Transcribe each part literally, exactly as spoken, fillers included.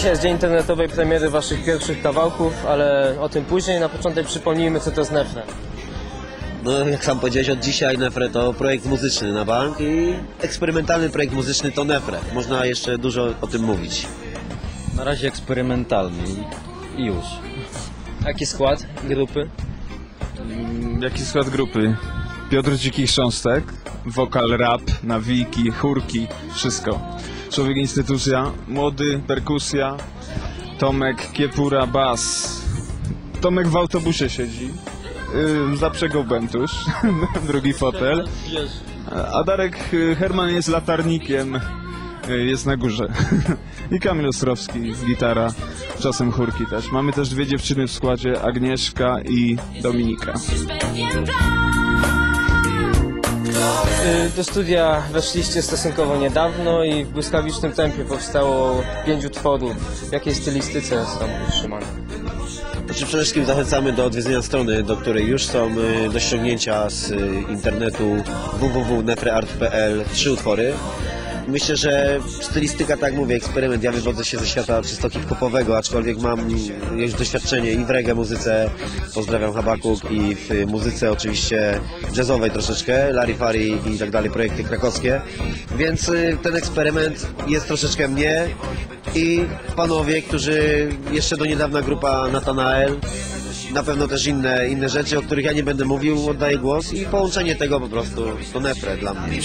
Dzisiaj jest dzień internetowej premiery waszych pierwszych kawałków, ale o tym później. Na początek przypomnijmy, co to jest Nefre. No, jak sam powiedziałeś, od dzisiaj Nefre to projekt muzyczny na bank i eksperymentalny projekt muzyczny to Nefre. Można jeszcze dużo o tym mówić. Na razie eksperymentalny i już. Jaki skład grupy? Jaki skład grupy? Piotr Dzikich Chrząstek, wokal, rap, nawijki, chórki, wszystko. Człowiek instytucja, młody, perkusja, Tomek, kiepura, bas. Tomek w autobusie siedzi, yy, zaprzegał bentusz, drugi fotel. A Darek Herman jest latarnikiem, yy, jest na górze. I Kamil Ostrowski, gitara, czasem chórki też. Mamy też dwie dziewczyny w składzie, Agnieszka i Dominika. Do studia weszliście stosunkowo niedawno i w błyskawicznym tempie powstało pięć utworów. W jakiej stylistyce są utrzymane? Znaczy, przede wszystkim zachęcamy do odwiedzenia strony, do której już są do ściągnięcia z internetu w w w kropka nefreart kropka p l trzy utwory. Myślę, że stylistyka, tak jak mówię, eksperyment. Ja wywodzę się ze świata czysto hip-hopowego, aczkolwiek mam już doświadczenie i w reggae muzyce, pozdrawiam Habakuk, i w muzyce oczywiście jazzowej troszeczkę, Larifari i tak dalej, projekty krakowskie. Więc ten eksperyment jest troszeczkę mnie i panowie, którzy jeszcze do niedawna grupa Natanael, na pewno też inne, inne rzeczy, o których ja nie będę mówił, oddaję głos i połączenie tego po prostu to Nefre dla mnie.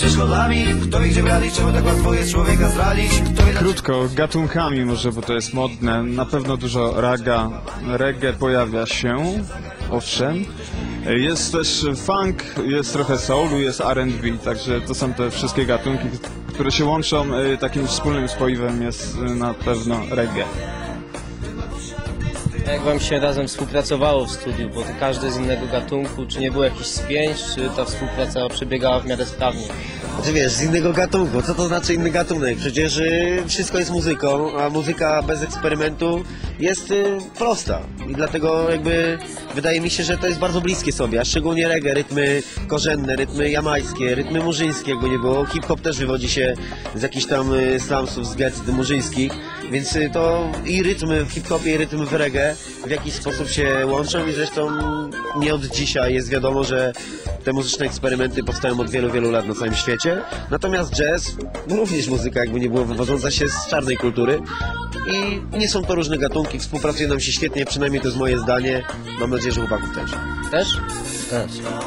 Krótko, gatunkami może, bo to jest modne, na pewno dużo raga, reggae pojawia się, owszem. Jest też funk, jest trochę soulu, jest R and B, także to są te wszystkie gatunki, które się łączą, takim wspólnym spoiwem jest na pewno reggae. Jak wam się razem współpracowało w studiu, bo to każdy z innego gatunku, czy nie było jakichś spięć, czy ta współpraca przebiegała w miarę sprawnie? Znaczy wiesz, z innego gatunku, co to znaczy inny gatunek? Przecież y, wszystko jest muzyką, a muzyka bez eksperymentu jest y, prosta i dlatego jakby wydaje mi się, że to jest bardzo bliskie sobie, a szczególnie reggae, rytmy korzenne, rytmy jamańskie, rytmy murzyńskie, jakby nie było. Hip-hop też wywodzi się z jakichś tam y, slumsów, z gett murzyńskich, więc y, to i rytmy w hip-hopie, i rytmy w reggae w jakiś sposób się łączą i zresztą nie od dzisiaj jest wiadomo, że te muzyczne eksperymenty powstają od wielu, wielu lat na całym świecie. Natomiast jazz, również muzyka jakby nie było, wywodząca się z czarnej kultury i nie są to różne gatunki, współpracuje nam się świetnie, przynajmniej to jest moje zdanie. Mam nadzieję, że chłopaków też. Też? Też.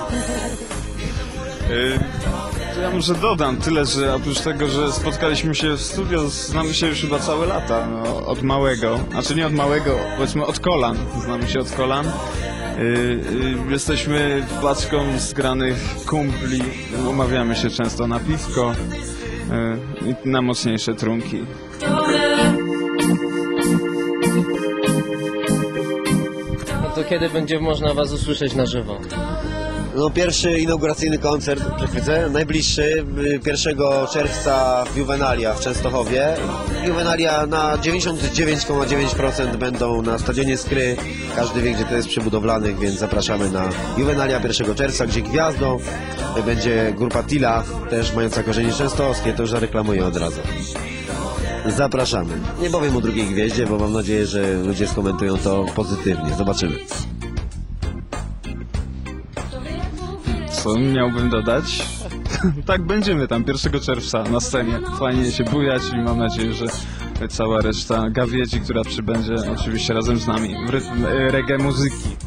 Yy, to ja może dodam tyle, że oprócz tego, że spotkaliśmy się w studio, znamy się już chyba całe lata, no, od małego, znaczy nie od małego, powiedzmy od kolan, znamy się od kolan. Yy, yy, jesteśmy paczką zgranych kumpli, umawiamy się często na piwko yy, i na mocniejsze trunki. No to kiedy będzie można was usłyszeć na żywo? No, pierwszy inauguracyjny koncert, przechwycę, najbliższy, pierwszego czerwca w Juvenalia w Częstochowie. Juvenalia na dziewięćdziesiąt dziewięć przecinek dziewięć procent będą na stadionie Skry. Każdy wie, gdzie to jest, przy budowlanych, więc zapraszamy na Juvenalia pierwszego czerwca, gdzie gwiazdą będzie grupa Tila, też mająca korzenie częstochowskie, to już zareklamuję od razu. Zapraszamy. Nie powiem o drugiej gwieździe, bo mam nadzieję, że ludzie skomentują to pozytywnie. Zobaczymy. Co miałbym dodać? Tak, będziemy tam pierwszego czerwca na scenie. Fajnie się bujać i mam nadzieję, że cała reszta gawiedzi, która przybędzie oczywiście razem z nami w rytm reggae muzyki.